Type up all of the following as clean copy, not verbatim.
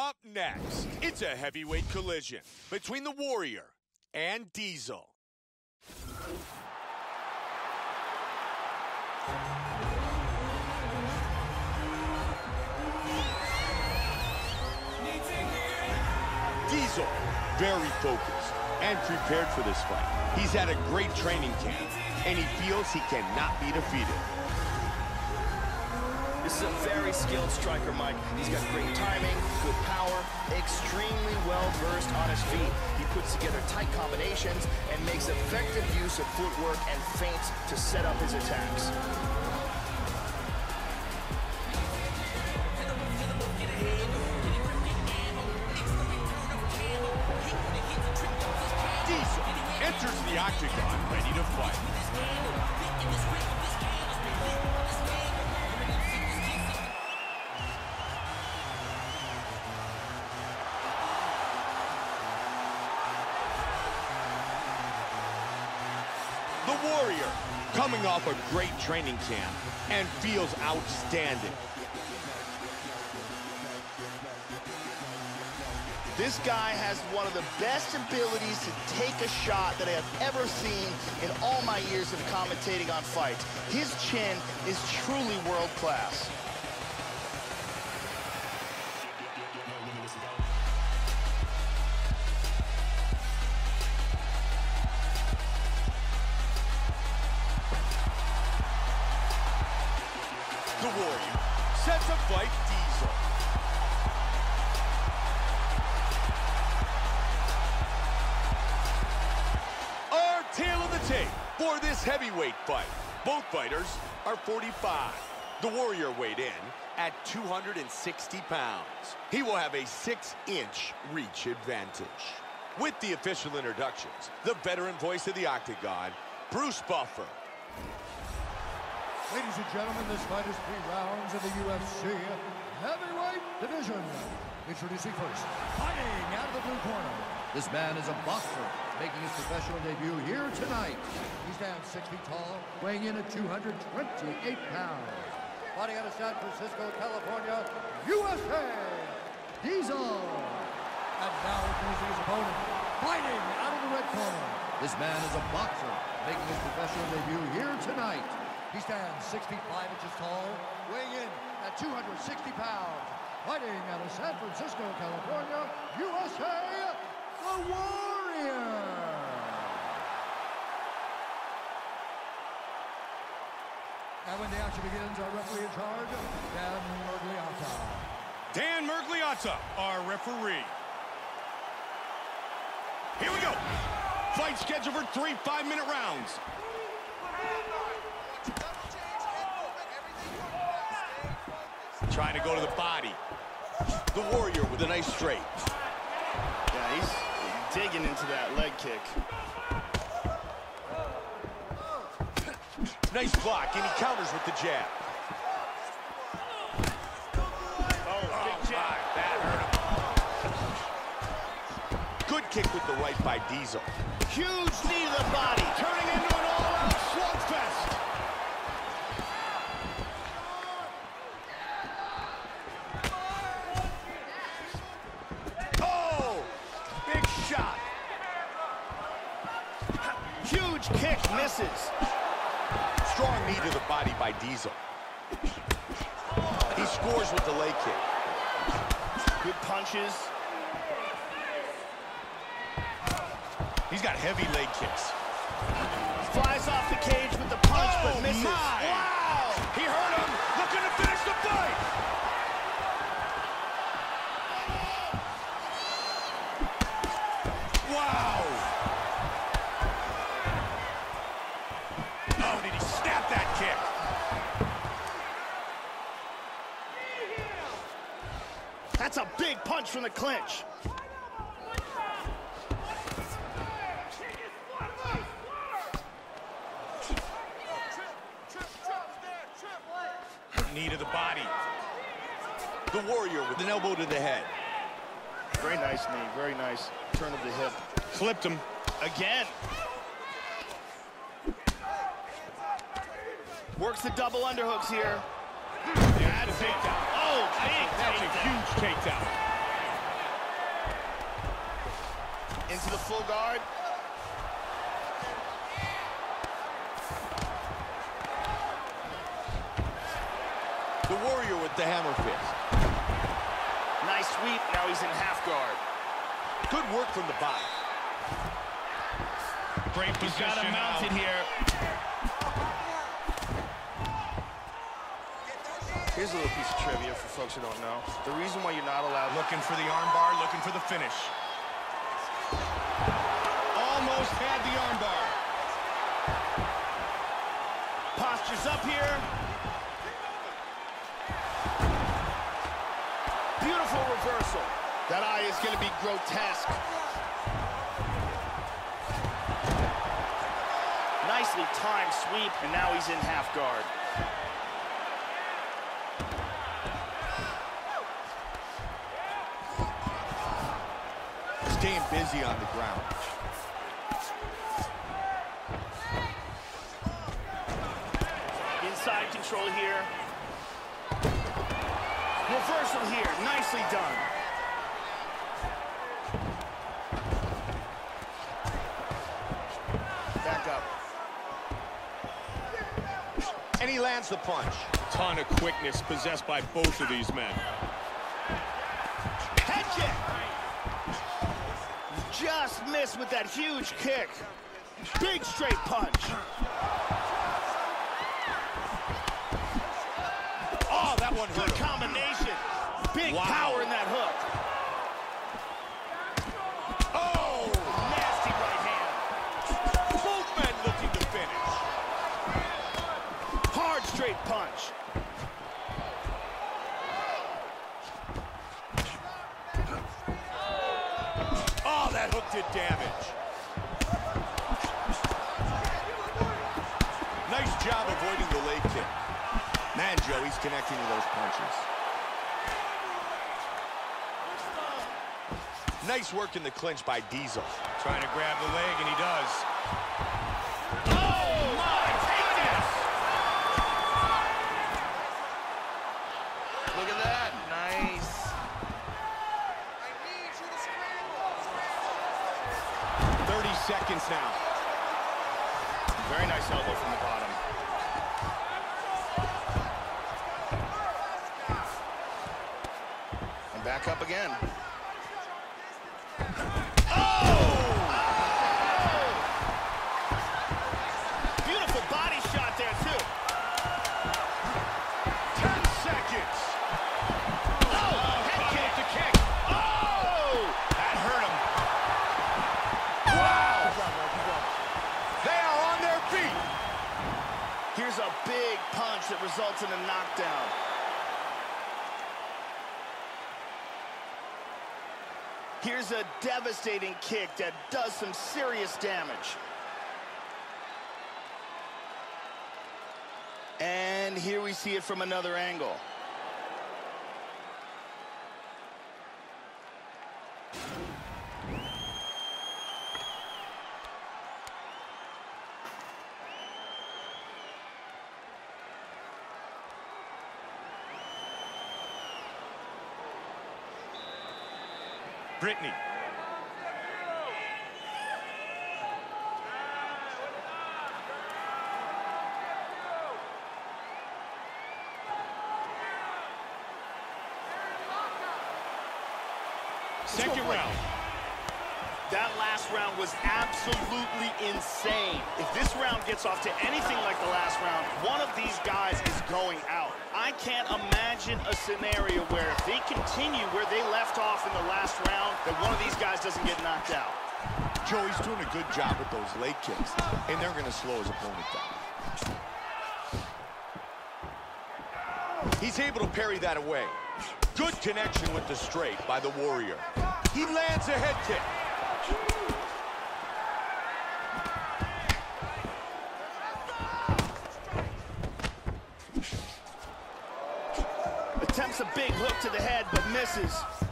Up next, it's a heavyweight collision between the Warrior and Diesel. Diesel, very focused and prepared for this fight. He's had a great training camp, and he feels he cannot be defeated. This is a very skilled striker, Mike. He's got great timing, good power, extremely well-versed on his feet. He puts together tight combinations and makes effective use of footwork and feints to set up his attacks. Diesel enters the octagon ready to fight. The Warrior, coming off a great training camp and feels outstanding. This guy has one of the best abilities to take a shot that I have ever seen in all my years of commentating on fights. His chin is truly world class. The Warrior sets to fight Diesel. Our tale of the tape for this heavyweight fight. Both fighters are 45. The Warrior weighed in at 260 pounds. He will have a 6-inch reach advantage. With the official introductions, the veteran voice of the Octagon, Bruce Buffer. Ladies and gentlemen, this fight is 3 rounds of the UFC heavyweight division. Introducing first, fighting out of the blue corner. This man is a boxer, making his professional debut here tonight. He stands 6 feet tall, weighing in at 228 pounds. Fighting out of San Francisco, California, USA, Diesel. And now introducing his opponent, fighting out of the red corner. This man is a boxer, making his professional debut here tonight. He stands 6 feet 5 inches tall, weighing in at 260 pounds. Fighting out of San Francisco, California, USA, the Warrior. And when the action begins, our referee in charge, Dan Miragliotta. Dan Miragliotta, our referee. Here we go. Fight scheduled for 3 5-minute rounds. Trying to go to the body. The Warrior with a nice straight. Yeah, he's digging into that leg kick. Nice block, and he counters with the jab. Oh, big jab. That hurt him. Good kick with the right by Diesel. Huge knee to the body, turning into an all-out slugfest. Oh, big shot. Huge kick misses. Strong knee to the body by Diesel. He scores with the leg kick. Good punches. He's got heavy leg kicks. Flies off the cage with the punch, but misses. My. Wow! He hurt him, looking to finish the fight. Wow! Oh, did he snap that kick? That's a big punch from the clinch. Knee to the body. The Warrior with an elbow to the head. Very nice knee, very nice turn of the hip. Clipped him. Again. Works the double underhooks here. That's a takedown. Oh, big That's takedown. a huge takedown. into the full guard. The Warrior with the hammer fist. Nice sweep, now he's in half guard. Good work from the bottom. Great position. He's got him mounted here. Here's a little piece of trivia for folks who don't know. The reason why you're not allowed... Looking for the armbar, looking for the finish. Almost had the armbar. Postures up here. Beautiful reversal. That eye is going to be grotesque. Nicely timed sweep, and now he's in half guard. Staying busy on the ground. Inside control here. Reversal here, nicely done. Back up. And he lands the punch. Ton of quickness possessed by both of these men. Head kick. Just missed with that huge kick. Big straight punch. Oh, that one hurt Good him. combination. Big Wow. power in that hook. Oh! Nasty right hand. Both men looking to finish. Hard straight punch. Oh, that hook did damage. Nice job avoiding the leg kick. Man, Joey's connecting to those punches. Nice work in the clinch by Diesel. Trying to grab the leg, and he does. Oh, my goodness! Look at that. Nice. 30 seconds now. Very nice elbow from the bottom. And back up again. Beautiful body shot there, too. 10 seconds. Head kick. The kick. Oh! That hurt him. Wow! They are on their feet. Here's a big punch that results in a knockdown. Here's a devastating kick that does some serious damage. And here we see it from another angle. Brittany. Second round. That last round was absolutely insane. If this round gets off to anything like the last round, one of these guys is going out. I can't imagine a scenario where if they continue where they left off in the last round, that one of these guys doesn't get knocked out. Joey's doing a good job with those leg kicks, and they're going to slow his opponent down. He's able to parry that away. Good connection with the straight by the Warrior. He lands a head kick. Attempts a big hook to the head, but misses.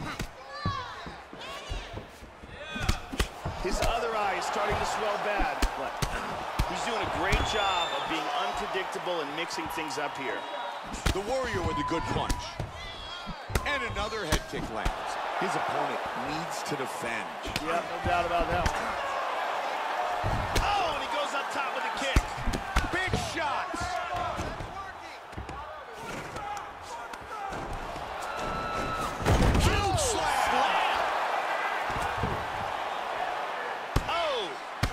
His other eye is starting to swell bad, but he's doing a great job of being unpredictable and mixing things up here. The Warrior with a good punch. And another head kick lands. His opponent needs to defend. Yep, no doubt about that one. Oh, and he goes up top with a kick. Big shots. Huge slam. Oh!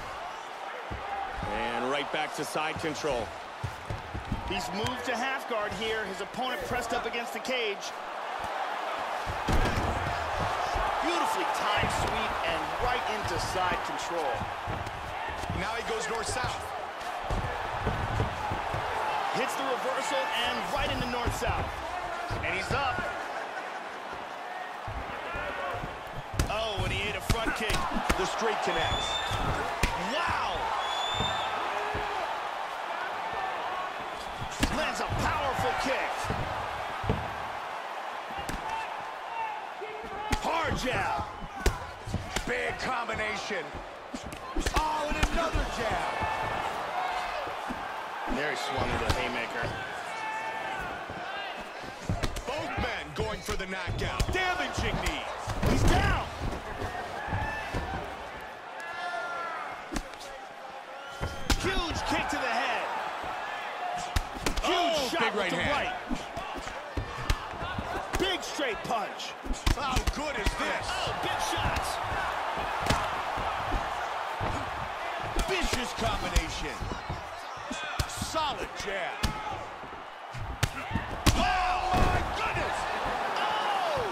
And right back to side control. He's moved to half guard here. His opponent pressed up against the cage. Beautifully timed sweep and right into side control. Now he goes north-south. Hits the reversal and right into north-south. And he's up. Oh, and he ate a front kick. The straight connects. Wow! Lands a powerful kick. Hard jab. Big combination. Oh, and another jab. There he swung into a haymaker. Both men going for the knockout. Damaging knees. He's down. Huge kick to the head. Huge shot big with right the hand. right. Big straight punch. How good is this? Oh, big shots. Vicious combination. Solid jab. Oh, my goodness! Oh!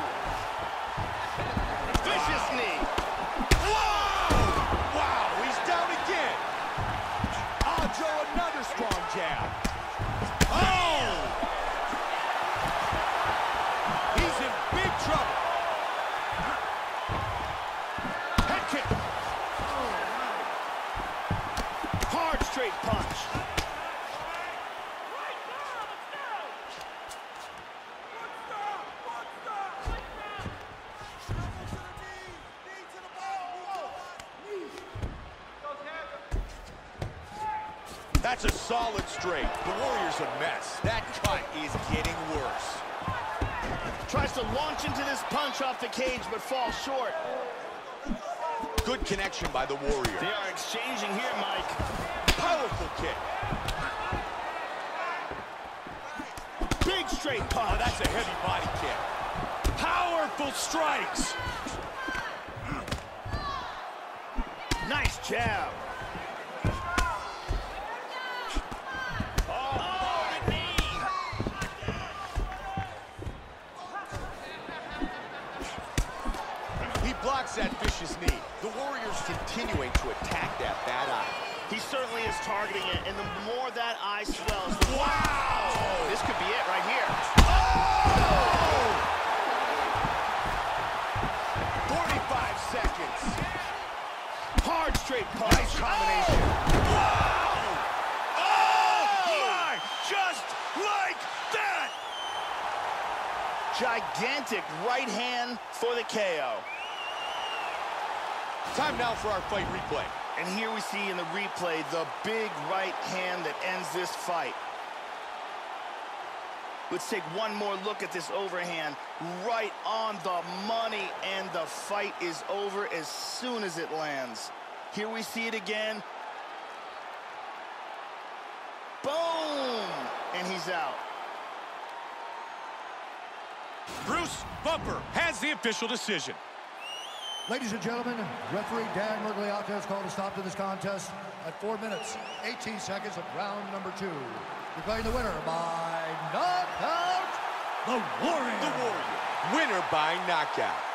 Vicious knee. Whoa! Wow, he's down again. I'll throw another strong jab. Oh! He's in big trouble. Head kick. Hard straight punch. That's a solid straight. The Warrior's a mess. That cut is getting worse. Tries to launch into this punch off the cage, but falls short. Good connection by the Warrior. They are exchanging here, Mike. Powerful kick. Big straight punch. Oh, that's a heavy body kick. Powerful strikes. Nice jab. Blocks that vicious knee. The Warrior's continuing to attack that bad eye. He certainly is targeting it, and the more that eye swells, the more... Wow! This could be it right here. Oh! 45 seconds. Hard straight punch. Nice combination. Oh! Wow! Oh! My! Just like that! Gigantic right hand for the KO. Time now for our fight replay. And here we see in the replay the big right hand that ends this fight. Let's take one more look at this overhand. Right on the money, and the fight is over as soon as it lands. Here we see it again. Boom! And he's out. Bruce Buffer has the official decision. Ladies and gentlemen, referee Dan Miragliotta has called a stop to this contest at 4 minutes, 18 seconds of round number 2. Declaring the winner by knockout, the Warrior. The Warrior, winner by knockout.